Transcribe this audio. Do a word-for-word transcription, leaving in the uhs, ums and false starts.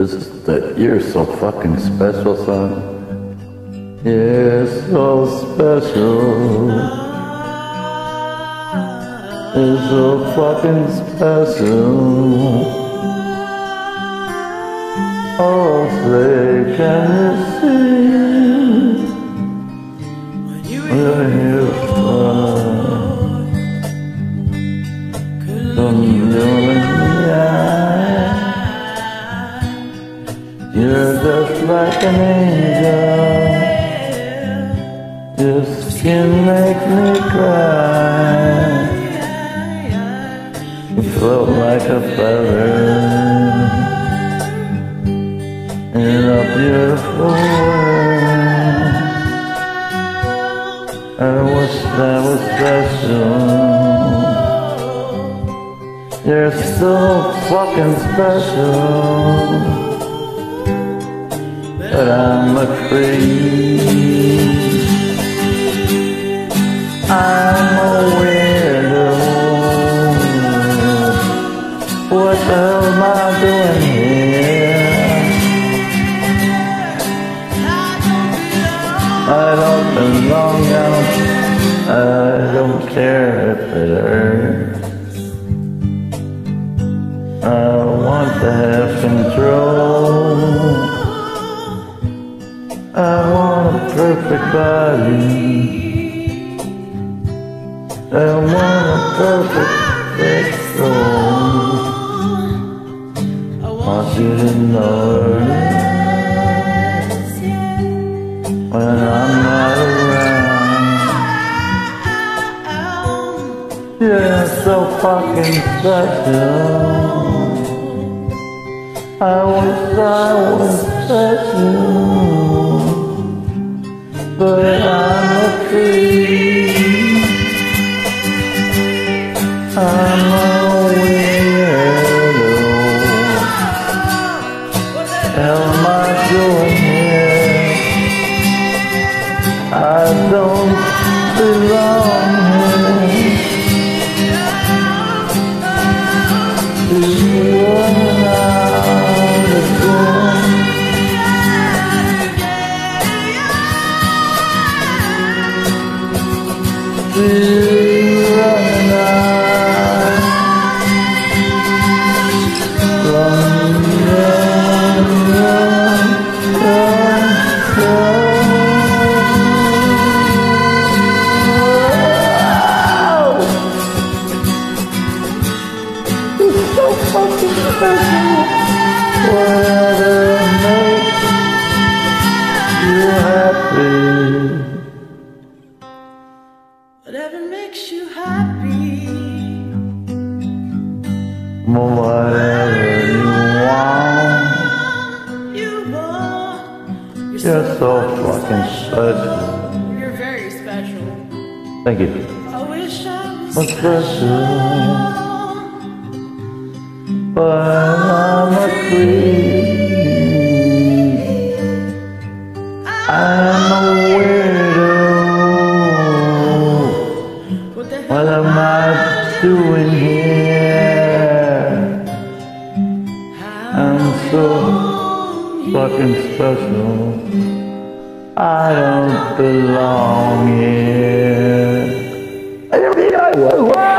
This is that You're So Fucking Special song. You're so special. You're so fucking special. Oh, say, can you see when you're fun? Come you're in the eye. You're just like an angel. Your skin makes me cry. You float like a feather in a beautiful world. I wish that was special. You're so fucking special. But I'm afraid I'm a weirdo. What the hell am I doing here? I don't belong out. I don't care if it hurts. I want to have control. I want a perfect body. I want a perfect sex soul. I want you to know when I'm not around. You're so fucking special. I wish I was special, but I'm afraid I'm a weirdo. What the hell am I doing here? I don't belong here. Do you whatever makes you happy. Whatever makes you happy. Whatever you want. You want. You're, You're so fucking special. You're very special. Thank you. I wish I was What's special? But I'm a creep. I'm a weirdo. What the hell What am I doing here? I'm so fucking special. I don't belong here.